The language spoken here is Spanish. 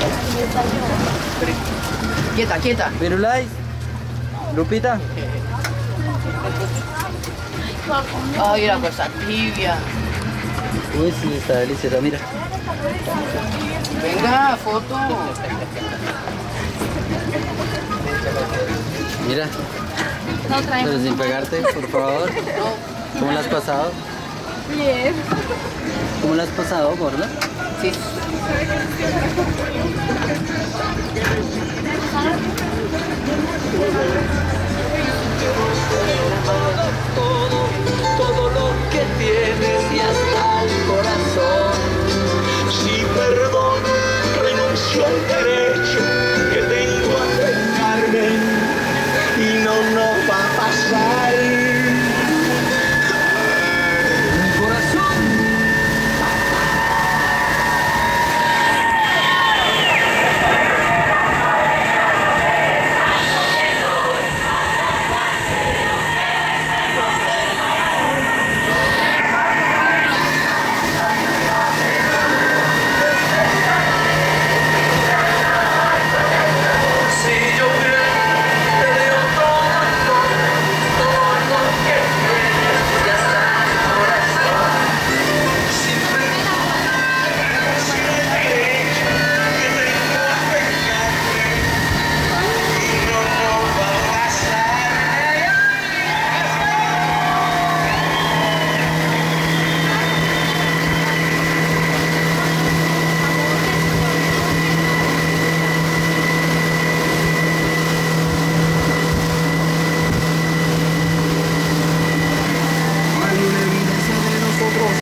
Quieta, quieta. Firulais. Lupita. Ay, la cosa tibia. Uy, sí, está deliciosa, mira. Venga, foto. Mira. No traemos. Pero sin pegarte, por favor. ¿Cómo la has pasado? Bien. ¿Cómo la has pasado, gorda? Sí. Todo lo que tienes y hasta el corazón. Si perdón, renuncio al derecho